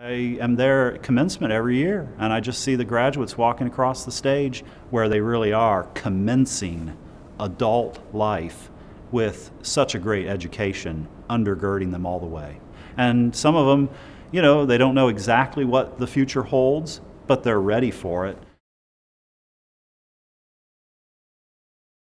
I am there at commencement every year, and I just see the graduates walking across the stage where they really are commencing adult life with such a great education undergirding them all the way. And some of them, you know, they don't know exactly what the future holds, but they're ready for it.